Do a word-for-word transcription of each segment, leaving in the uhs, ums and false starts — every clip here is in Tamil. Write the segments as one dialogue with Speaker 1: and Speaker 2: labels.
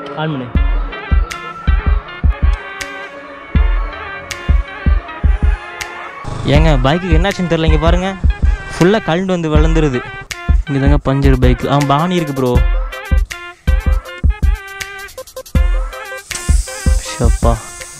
Speaker 1: ஆன் பண்ணு. ஏங்க பைக்குக்கு என்னாச்சுன்னு தெரில, இங்கே பாருங்கள் ஃபுல்லாக கழண்டு வந்து வளர்ந்துருது. இங்கே தாங்க பஞ்சர் பைக். ஆ பானி இருக்குது ப்ரோ. ஷப்பா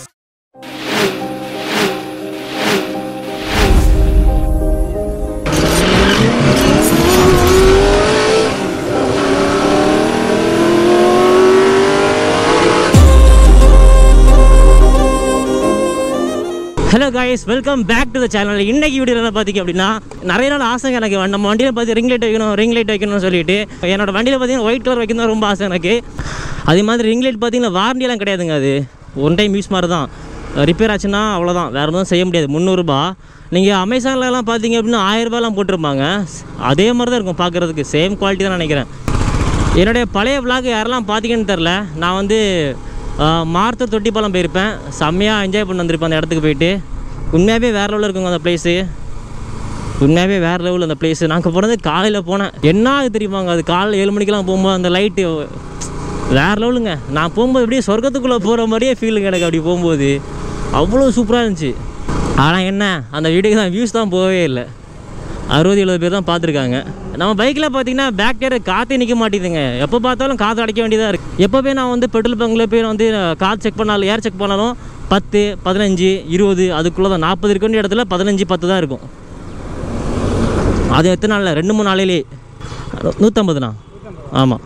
Speaker 1: hello guys, welcome back to the channel. இன்றைக்கி வீடியோ என்ன பார்த்திங்க அப்படின்னா, நிறைய நாள் ஆசைங்க எனக்கு நம்ம வண்டியில் பார்த்து ரிங் லைட் வைக்கணும் ரிங் லைட் வைக்கணும்னு சொல்லிட்டு. என்னோடய வண்டியில் பார்த்தீங்கன்னா ஒயிட் கலர் வைக்கணும் ரொம்ப ஆசை எனக்கு. அதே மாதிரி ரிங் லைட் பார்த்திங்கன்னா வாரண்டியெல்லாம் கிடையாதுங்க. அது ஒன் டைம் யூஸ் மாதிரி தான். ரிப்பேர் ஆச்சுன்னா அவ்வளோதான், வேறு எதுவும் செய்ய முடியாது. முந்நூறுரூபா. நீங்கள் அமேசான்லலாம் பார்த்தீங்க அப்படின்னா ஆயிரரூபாலாம் போட்டிருப்பாங்க. அதே மாதிரி தான் இருக்கும் பார்க்குறதுக்கு, சேம் குவாலிட்டி தான் நினைக்கிறேன். என்னுடைய பழைய விளாக் யாரெல்லாம் பார்த்தீங்கன்னு தெரில. நான் வந்து மார்த்தூர் தொட்டிப்பாலம் போயிருப்பேன். செம்மையாக என்ஜாய் பண்ணி வந்திருப்பேன் அந்த இடத்துக்கு போயிட்டு. உண்மையாகவே வேறு லெவலில் இருக்குங்க அந்த பிளேஸு. உண்மையாகவே வேறு லெவலில் அந்த பிளேஸு. நாங்கள் போனது காலையில் போனேன். என்ன அது தெரியுமாங்க, அது காலையில் ஏழு மணிக்கெலாம் போகும்போது அந்த லைட்டு வேறு லெவலுங்க. நான் போகும்போது எப்படியே சொர்க்கத்துக்குள்ளே போகிற மாதிரியே ஃபீலுங்க எனக்கு. அப்படி போகும்போது அவ்வளோ சூப்பராக இருந்துச்சு. ஆனால் என்ன, அந்த வீட்டுக்கு தான் வியூஸ் தான் போகவே இல்லை. அறுபது எழுபது பேர் தான் பார்த்துருக்காங்க. நம்ம பைக்கில் பார்த்தீங்கன்னா பேக் டயர் காற்றே நிற்க மாட்டேங்குதுங்க. எப்போ பார்த்தாலும் காற்று அடைக்க வேண்டியதாக இருக்குது. எப்போவே நான் வந்து பெட்ரோல் பங்கில் போய் வந்து காற்று செக் பண்ணாலும் ஏர் செக் பண்ணாலும் பத்து பதினஞ்சு இருபது அதுக்குள்ளே தான். நாற்பது இருக்க வேண்டிய இடத்துல பதினஞ்சு பத்து தான் இருக்கும். அது எத்தனை நாளில், ரெண்டு மூணு நாளையிலே நூற்றம்பதுண்ணா. ஆமாம்.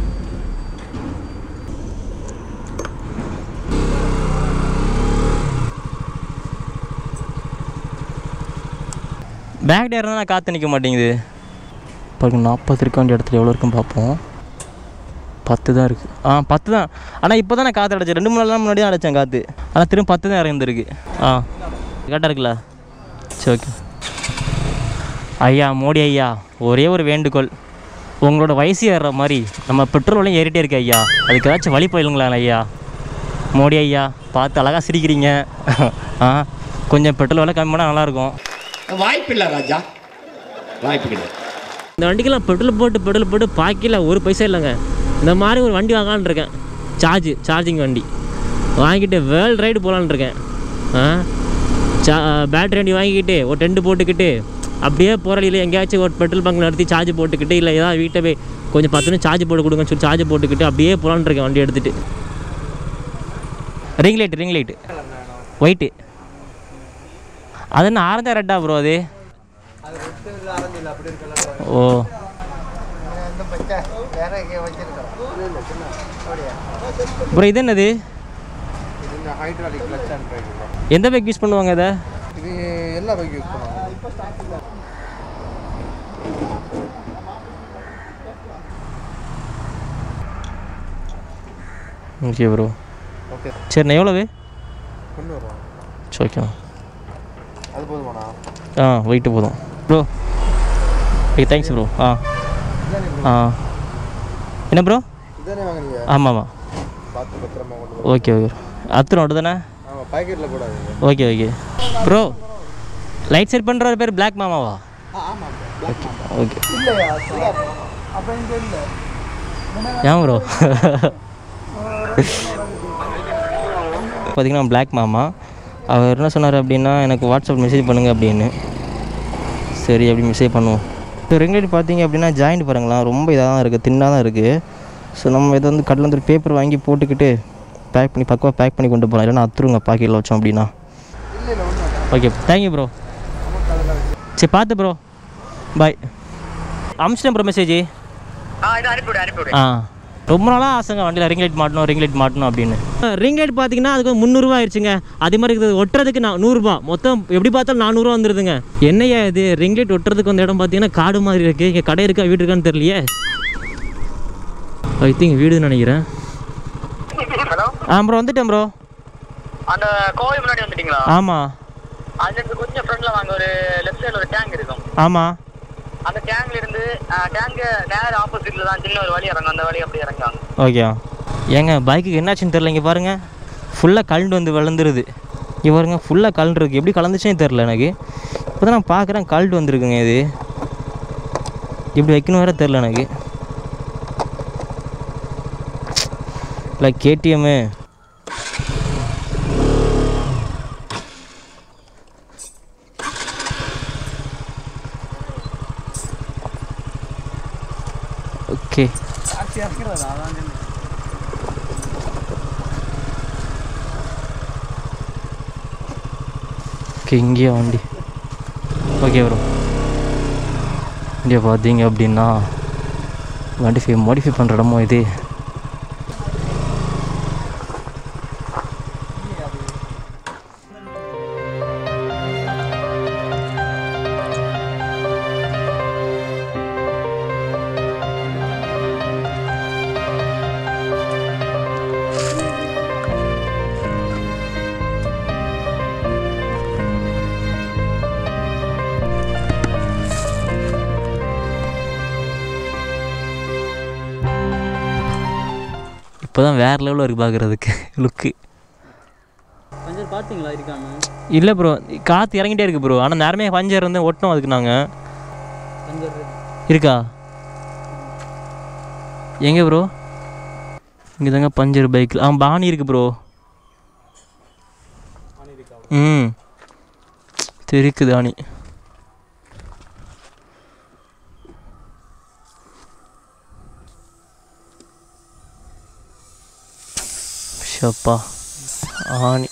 Speaker 1: பேக் டயர் தான் காற்று நிற்க மாட்டேங்குது. பாருங்க, நாற்பது இருக்க வேண்டிய இடத்துல எவ்வளோ இருக்குன்னு பார்ப்போம். பத்து தான் இருக்குது. ஆ பத்து தான். ஆனால் இப்போ தான் நான் காற்று அடைச்சேன். ரெண்டு மூணு நாள் முன்னாடி தான் அடைச்சேன் காற்று. ஆனால் திரும்ப பத்து தான் இறந்துருக்கு. ஆ கரெக்டாக இருக்குல்ல? சரி, ஓகே. ஐயா மோடி ஐயா, ஒரே ஒரு வேண்டுகோள். உங்களோட வயசு ஏறுற மாதிரி நம்ம பெட்ரோலையும் ஏறிட்டே இருக்கு ஐயா. அதுக்கு ஏதாச்சும் வழி போயிடுங்களா ஐயா? மோடி ஐயா பார்த்து அழகாக சிரிக்கிறீங்க. ஆ கொஞ்சம் பெட்ரோல் விலை கம்மி பண்ணால் நல்லாயிருக்கும்.
Speaker 2: வாய்ப்பு இல்லை ராஜா, வாய்ப்பு கிடையாது.
Speaker 1: இந்த வண்டிக்கெல்லாம் பெட்ரோல் போட்டு பெட்ரோல் போட்டு பாக்கியில் ஒரு பைசா இல்லைங்க. இந்த மாதிரி ஒரு வண்டி வாங்கலான்னு இருக்கேன். சார்ஜ் சார்ஜிங் வண்டி வாங்கிட்டு வேர்ல்டு ரைடு போகலான்னு இருக்கேன். ஆ சா பேட்ரி வண்டி வாங்கிக்கிட்டு ஒரு டென்ட்டு போட்டுக்கிட்டு அப்படியே போராளியில் எங்கேயாச்சும் ஒரு பெட்ரோல் பங்க் நடத்தி சார்ஜ் போட்டுக்கிட்டு, இல்லை ஏதாவது வீட்டை போய் கொஞ்சம் பத்து நிமிஷம் சார்ஜ் போட்டு கொடுங்கன்னு சொல்லி சார்ஜ் போட்டுக்கிட்டு அப்படியே போகலான்னு இருக்கேன் வண்டி எடுத்துகிட்டு. Ring light ring light white. அது என்ன ஆரஞ்சா ரெட்டா ப்ரோ? அது ஓ ப்ரோ, இது என்னது? எந்த பைக் யூஸ் பண்ணுவாங்க இதை?
Speaker 3: இது எல்லா பைக் யூஸ் பண்ணுவாங்க.
Speaker 1: Okay bro.
Speaker 3: ஓகே
Speaker 1: சரிண்ணா, எவ்வளவு?
Speaker 3: முந்நூறுவா.
Speaker 1: சரி, ஓகேண்ணா.
Speaker 3: அது போதுமாண்ணா?
Speaker 1: ஆ வெயிட்டு போதும் ப்ரோ. Okay, thanks bro. ஆ ஆ என்ன ப்ரோ?
Speaker 3: இதானே வாங்குறீங்க?
Speaker 1: ஆமாம் ஆமாம்.
Speaker 3: பார்த்து பத்திரமா கொண்டு போ.
Speaker 1: Okay okay. அத்தனை ஒட்டு தானே?
Speaker 3: ஆமாம், பாக்கெட்டில் கூடாது.
Speaker 1: Okay okay bro. Light set பண்ணுற பேர் பிளாக் மாமாவா?
Speaker 3: ஆமாம்.
Speaker 1: ஓகே.
Speaker 3: இல்லையா? அப்போ இங்கே இல்லை.
Speaker 1: ஏன் ப்ரோ? பார்த்தீங்கன்னா பிளாக் மாமா அவர் என்ன சொன்னார் அப்படின்னா, எனக்கு வாட்ஸ்அப் மெசேஜ் பண்ணுங்கள் அப்படின்னு. சரி, அப்படி மெசேஜ் பண்ணுவோம். இப்போ ரிங் லைட் பார்த்தீங்க அப்படின்னா ஜாயிண்ட் பாருங்களா, ரொம்ப இதாக தான் இருக்குது, தின்னாக தான் இருக்குது. ஸோ நம்ம இதை வந்து கடையில் வந்து ஒரு பேப்பர் வாங்கி போட்டுக்கிட்டு பேக் பண்ணி பக்கமாக பேக் பண்ணி கொண்டு போகலாம். இல்லைன்னா அத்துருங்க பாக்கெட்டில் வச்சோம் அப்படின்னா. Okay, thank you bro. சரி பார்த்து ப்ரோ, பாய். அமிச்சிட்டேன் ப்ரோ மெசேஜ். ஆ ரொம்ப நாளாக ஆசைங்க வண்டியில் ரிங் லைட் மாட்டணும் ரிங் லைட் மாட்டணும் அப்படின்னு. ரிங் லைட் பார்த்தீங்கன்னா அதுக்கு முந்நூறுரூவா ஆயிடுச்சுங்க. அதே மாதிரி இருக்குது ஒட்டுறதுக்கு நான் நூறுரூபா, மொத்தம் எப்படி பார்த்தாலும் நானூறுரூவா வந்துடுதுங்க. என்னையா இது, ரிங் லைட் ஒட்டுறதுக்கு வந்த இடம் பார்த்தீங்கன்னா காடு மாதிரி இருக்குது. இங்கே கடை இருக்கா வீடு இருக்கான்னு தெரியலையே. ஐ திங்க் வீடுன்னு நினைக்கிறேன். ஆ ப்ரோ, வந்துட்டேன் ப்ரோ.
Speaker 4: அந்த கோவில் முன்னாடி வந்துட்டீங்களா?
Speaker 1: ஆமாம்.
Speaker 4: அதுக்கு கொஞ்சம் ஃப்ரண்ட்ல வாங்க, ஒரு லெஃப்ட் சைடில் ஒரு டேங்க் இருக்கும்.
Speaker 1: ஆமாம்.
Speaker 4: அந்த டேங்க்ல இருந்து டேங்க் நேர் ஆப்போசிட்ல தான் சின்ன ஒரு வழி இறங்கும். அந்த வழி அப்படியே இறங்குவாங்க.
Speaker 1: ஓகே. ஏங்க பைக்குக்கு என்னாச்சுன்னு தெரில. இங்கே பாருங்கள் ஃபுல்லாக கழண்டு வந்து வளர்ந்துருது. இங்கே பாருங்க ஃபுல்லாக கழண்டு இருக்குது. எப்படி கலந்துச்சுன்னு தெரில எனக்கு. இப்போ தான் நான் பார்க்குறேன் கழண்டு வந்துருக்குங்க. இது இப்படி வைக்கணும் வேறு தெரில எனக்கு. Like KTM. ஓகே ஓகே இங்கேயே வண்டி. ஓகே ப்ரோ, இங்கே பார்த்தீங்க அப்படின்னா வண்டி மாடிஃபை பண்ணுற இடமோ இது. இப்போ தான் வேறு லெவலில் இருக்குது பார்க்குறதுக்கு லுக்கு.
Speaker 5: பஞ்சர் பார்த்தீங்களா இருக்காங்க?
Speaker 1: இல்லை ப்ரோ, காற்று இறங்கிட்டே இருக்குது ப்ரோ. ஆனால் நேரமே பஞ்சர் வந்து ஓட்டணும். அதுக்கு நாங்கள்
Speaker 5: பஞ்சர்
Speaker 1: இருக்கா எங்கே ப்ரோ? இங்கே தாங்க பஞ்சர் பைக்கில். ஆ பானி இருக்குது ப்ரோ. ம் தெரிக்குது ஆணி. ஷப்பா ஆணி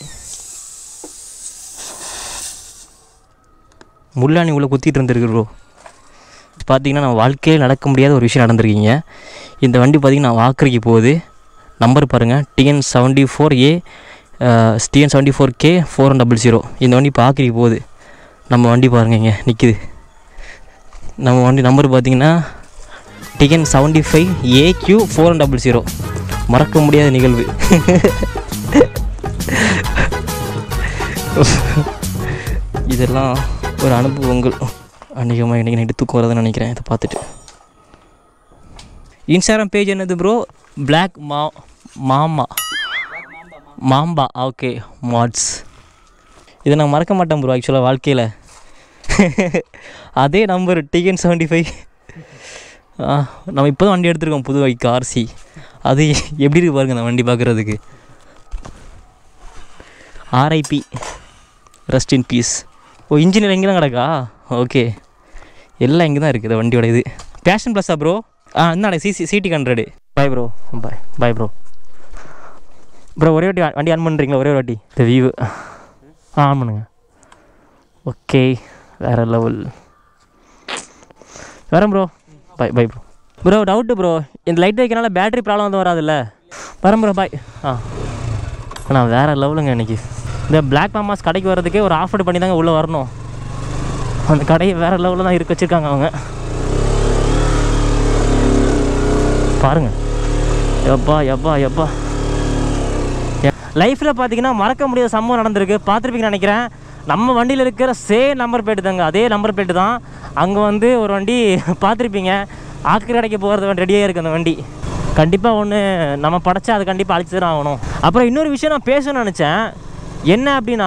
Speaker 1: முள்ளாணி உள்ள குத்திட்டு இருந்திருக்கு ப்ரோ. பார்த்தீங்கன்னா நான் வாழ்க்கையில் நடக்க முடியாத ஒரு விஷயம் நடந்திருக்கீங்க. இந்த வண்டி பார்த்திங்கன்னா வாக்கரைக்கு போகுது. நம்பர் பாருங்கள், TN seventy four A TN seventy four K four one double zero. இந்த வண்டி பாக்கரைக்கு போகுது. நம்ம வண்டி பாருங்க இங்கே நிற்கிது. நம்ம வண்டி நம்பர் பார்த்திங்கன்னா TN seventy five A Q four one double zero. மறக்க முடியாத நிகழ்வு. இதெல்லாம் ஒரு அனுபவங்கள். அன்றைக்கமாக இன்றைக்கி நைட்டு தூக்கம் வரதுன்னு நினைக்கிறேன் இதை பார்த்துட்டு. இன்ஸ்டாகிராம் பேஜ் என்னது ப்ரோ? பிளாக் மா மாமா மாம்பா. ஓகே மாட்ஸ். இதை நான் மறக்க மாட்டேன் ப்ரோ ஆக்சுவலாக வாழ்க்கையில். அதே நம்பர் டிஎன் செவன்ட்டி ஃபைவ். நம்ம இப்போ தான் வண்டி எடுத்துருக்கோம், புது பைக் ஆர்சி. அது எப்படி இருக்கு பாருங்க அந்த வண்டி பார்க்குறதுக்கு. RIP, rest in peace. ஓ இன்ஜினியர் எங்கே தான் கிடக்கா? ஓகே, எல்லாம் இங்கே தான் இருக்குது வண்டியோட. இது பேஷன் ப்ளஸ்ஸா ப்ரோ? ஆ என்ன CC CD hundred. Bye bro. Bye bye bro. Bro ஒரே வாட்டி வண்டி ஆன் பண்ணுறீங்களா? ஒரே வாட்டி இந்த வியூ ஆ ஆன் பண்ணுங்க. ஓகே வேறு லெவல். வரேன் bro. Bye bye bro. Bro doubt bro, இந்த லைட் வைக்கிறனால பேட்டரி ப்ராப்ளம் வந்து வராதுல்ல? வரேன் ப்ரோ. பாய். ஆ அண்ணா வேறு லெவலுங்க இன்றைக்கி. இந்த பிளாக் மாமாஸ் கடைக்கு வர்றதுக்கே ஒரு ஆஃபர் பண்ணி தாங்க உள்ளே வரணும். அந்த கடையை வேறு லெவலில் தான் இருக்க வச்சுருக்காங்க அவங்க. பாருங்கள் எப்பா எப்பா எப்பா. லைஃப்பில் பார்த்தீங்கன்னா மறக்க முடியாத சம்பவம் நடந்திருக்கு. பார்த்துருப்பீங்கன்னு நினைக்கிறேன். நம்ம வண்டியில் இருக்கிற சேம் நம்பர் பிளேட்டு தாங்க, அதே நம்பர் பிளேட்டு தான். அங்கே வந்து ஒரு வண்டி பார்த்துருப்பீங்க, ஆக்கரை கடைக்கு போகிறது வண்டி ரெடியாக இருக்குது. அந்த வண்டி கண்டிப்பாக ஒன்று நம்ம படைச்சா அது கண்டிப்பாக அழிச்சு தான் ஆகணும். அப்புறம் இன்னொரு விஷயம் நான் பேசணும்னு நினச்சேன். என்ன அப்படின்னா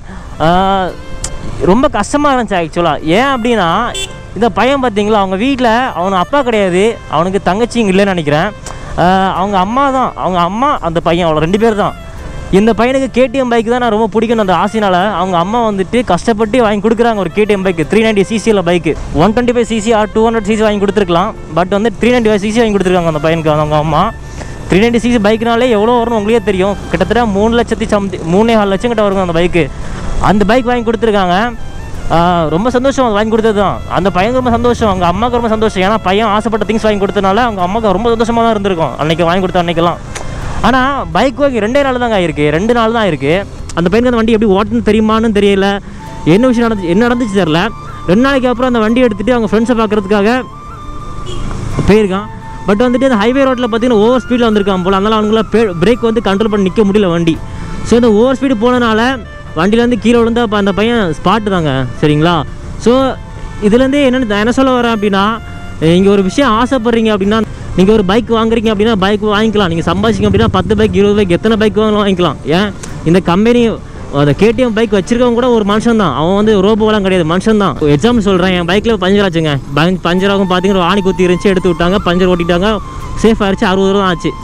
Speaker 1: ரொம்ப கஷ்டமாக இருந்துச்சு ஆக்சுவலாக. ஏன் அப்படின்னா இந்த பையன் பார்த்தீங்களா, அவங்க வீட்டில் அவனுக்கு அப்பா கிடையாது, அவனுக்கு தங்கச்சிங்க இல்லைன்னு நினைக்கிறேன். அவங்க அம்மா தான், அவங்க அம்மா அந்த பையன், அவ்வளோ ரெண்டு பேர் தான். இந்த பையனுக்கு கேடிஎம் பைக் தான் நான் ரொம்ப பிடிக்கணும் அந்த ஆசையினால் அவங்க அம்மா வந்துட்டு கஷ்டப்பட்டு வாங்கி கொடுக்குறாங்க ஒரு கேடிஎம் பைக். த்ரீ நைன்ட்டி சிசியில் பைக்கு one twenty five CC or two hundred CC வாங்கி கொடுத்துருக்கலாம். பட் வந்து த்ரீ நைன்ட்டி ஃபைவ் சிசி வாங்கி கொடுத்துருக்காங்க அந்த பையனுக்கு அவங்க அம்மா. த்ரீ நைன்ட்டி சிசி பைக்னாலே எவ்வளோ வரும்னு உங்களுக்கே தெரியும். கிட்டத்தட்ட மூணு லட்சத்தி சம்தி மூணே நாலு லட்சம் கிட்ட வரும் அந்த பைக்கு. அந்த பைக் வாங்கி கொடுத்துருக்காங்க. ரொம்ப சந்தோஷம் அது வாங்கி கொடுத்தது தான். அந்த பையனுக்கு ரொம்ப சந்தோஷம், அவங்க அம்மாவுக்கு ரொம்ப சந்தோஷம். ஏன்னா பையன் ஆசைப்பட்ட திங்ஸ் வாங்கி கொடுத்தனால அவங்க அம்மாவுக்கு ரொம்ப சந்தோஷமாக தான் இருந்திருக்கும் அன்றைக்கி வாங்கி கொடுத்த அன்றைக்கெல்லாம். ஆனால் பைக் வாங்கி ரெண்டே நாள் தாங்க ஆயிருக்கு, ரெண்டு நாள் தான் இருக்குது. அந்த பையனுக்கு அந்த வண்டி எப்படி ஓட்டுன்னு தெரியுமான்னு தெரியல, என்ன விஷயம் நடந்துச்சு என்ன நடந்துச்சு தெரில. ரெண்டு நாளைக்கு அப்புறம் அந்த வண்டி எடுத்துகிட்டு அவங்க ஃப்ரெண்ட்ஸை பார்க்குறதுக்காக போயிருக்கான். பட் வந்துட்டு அந்த ஹைவே ரோட்டில் பார்த்தீங்கன்னா ஓவர் ஸ்பீடில் வந்திருக்கான் போல். அதனால் அவங்களால பிரேக் வந்து கண்ட்ரோல் பண்ணி நிற்க முடியல வண்டி. ஸோ இந்த ஓவர் ஸ்பீடு போனனால வண்டியிலேருந்து கீழே விழுந்து அப்போ அந்த பையன் ஸ்பாட்டு தாங்க, சரிங்களா? ஸோ இதுலேருந்து என்னென்னு நான் என்ன சொல்ல வரேன் அப்படின்னா, நீங்கள் ஒரு விஷயம் ஆசைப்பட்றீங்க அப்படின்னா, நீங்கள் ஒரு பைக் வாங்குறீங்க அப்படின்னா பைக் வாங்கிக்கலாம். நீங்கள் சம்பாதிச்சிங்க அப்படின்னா பத்து பைக் இருபது பைக் எத்தனை பைக் வாங்கலாம் வாங்கிக்கலாம். ஏன் இந்த கம்பெனி அந்த கேடிஎம் பைக் வச்சிருக்கவங்க கூட ஒரு மனுஷன் தான், அவன் வந்து ரோபோலாம் கிடையாது, மனுஷன் தான். எக்ஸாம்பிள் சொல்கிறேன், என் பைக்கில் பஞ்சர் ஆச்சுங்க. பஞ்சர் ஆகும் பார்த்தீங்கன்னா ஆணி குத்தி இருந்துச்சு, எடுத்து விட்டாங்க, பஞ்சர் ஓட்டிட்டாங்க, சேஃப் ஆகிடுச்சு, அறுபது ரூபா ஆச்சு.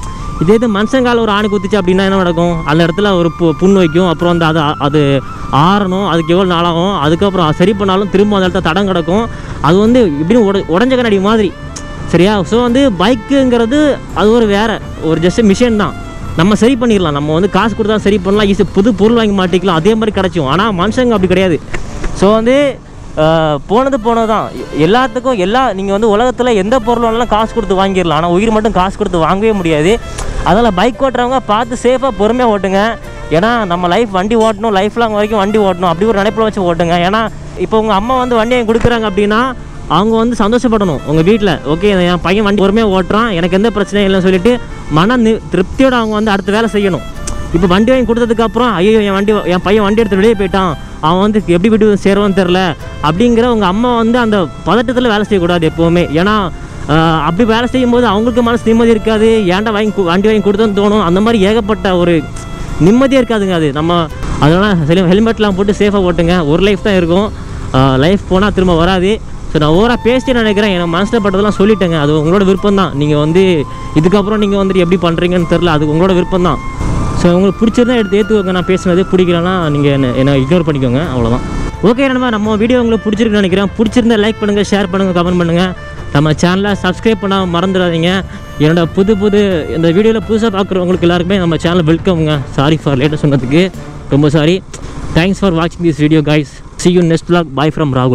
Speaker 1: இதே இது மனுஷங்கால ஒரு ஆணி குத்திச்சு அப்படின்னா என்ன நடக்கும்? அந்த இடத்துல ஒரு பு புண் வைக்கும். அப்புறம் வந்து அது அது ஆறணும், அதுக்கு எவ்வளோ நாளாகும். அதுக்கப்புறம் சரி பண்ணாலும் திரும்ப அந்த இடத்துல தடம் கிடக்கும். அது வந்து இப்படின்னு உட உடஞ்ச கண்ணாடி மாதிரி, சரியா? ஸோ வந்து பைக்குங்கிறது அது ஒரு வேறு ஒரு ஜஸ்ட் மிஷின் தான். நம்ம சரி பண்ணிடலாம், நம்ம வந்து காசு கொடுத்தா சரி பண்ணலாம், ஈஸி புது பொருள் வாங்கி மாட்டிக்கலாம், அதே மாதிரி கிடச்சிடும். ஆனால் மனுஷங்க அப்படி கிடையாது. ஸோ வந்து போனது போனது தான் எல்லாத்துக்கும். எல்லா நீங்கள் வந்து உலகத்தில் எந்த பொருள் வேணாலும் காசு கொடுத்து வாங்கிடலாம், ஆனால் உயிர் மட்டும் காசு கொடுத்து வாங்கவே முடியாது. அதனால் பைக் ஓட்டுறவங்க பார்த்து சேஃபாக பொறுமையாக ஓட்டுங்க. ஏன்னா நம்ம லைஃப் வண்டி ஓட்டணும், லைஃப் லாங் வரைக்கும் வண்டி ஓட்டணும், அப்படி ஒரு நினைப்பில் வச்சு ஓட்டுங்க. ஏன்னா இப்போ உங்கள் அம்மா வந்து வண்டி வாங்கி கொடுக்குறாங்க அப்படின்னா அவங்க வந்து சந்தோஷப்படணும் உங்கள் வீட்டில். ஓகே, என் பையன் வண்டி பொறுமையாக ஓட்டுறான், எனக்கு எந்த பிரச்சனையும் இல்லைன்னு சொல்லிட்டு மன நி திருப்தியோடு அவங்க வந்து அடுத்த வேலை செய்யணும். இப்போ வண்டி வாங்கி கொடுத்ததுக்கப்புறம் ஐயோ என் வண்டி என் பையன் வண்டி எடுத்து வெளியே போயிட்டான், அவன் வந்து எப்படி வீட்டு சேருவான்னு தெரில அப்படிங்கிற உங்கள் அம்மா வந்து அந்த பதட்டத்தில் வேலை செய்யக்கூடாது எப்போவுமே. ஏன்னா அப்படி வேலை செய்யும்போது அவங்களுக்கு மனசு நிம்மதி இருக்காது. ஏன்டா வாங்கி வண்டி வாங்கி கொடுத்தோன்னு தோணும். அந்த மாதிரி ஏகப்பட்ட ஒரு நிம்மதியாக இருக்காதுங்க அது. நம்ம அதனால் ஹெல்மெட்லாம் போட்டு சேஃபாக ஓட்டுங்க. ஒரு லைஃப் தான் இருக்கும், லைஃப் போனால் திரும்ப வராது. ஸோ நான் ஓவராக பேசிட்டு நினைக்கிறேன், எனக்கு மனசில் பட்டதெல்லாம் சொல்லிட்டேங்க. அது உங்களோட விருப்பம் தான். நீங்கள் வந்து இதுக்கப்புறம் நீங்கள் வந்துட்டு எப்படி பண்ணுறீங்கன்னு தெரில, அது உங்களோட விருப்பம் தான். ஸோ உங்களுக்கு பிடிச்சிருந்தா எடுத்து ஏற்றுக்கோங்க, நான் பேசுனது. பிடிக்கலன்னா நீங்கள் என்ன என்ன இக்னோர் பண்ணிக்கோங்க, அவ்வளோதான். ஓகே நண்பா, நம்ம வீடியோ உங்களுக்கு பிடிச்சிருக்குன்னு நினைக்கிறேன். பிடிச்சிருந்தா லைக் பண்ணுங்கள், ஷேர் பண்ணுங்கள், கமெண்ட் பண்ணுங்கள். நம்ம சேனலை சப்ஸ்கிரைப் பண்ணால் மறந்துடாதீங்க. என்னோடய புது புது இந்த வீடியோவில் புதுசாக பார்க்குறவங்களுக்கு எல்லாருக்குமே நம்ம சேனல் வெல்கம்ங்க. சாரி ஃபார் லேட்டாக சொன்னதுக்கு, ரொம்ப சாரி. தேங்க்ஸ் ஃபார் வாட்சிங் this video guys. See you next vlog. Bye from Rahul.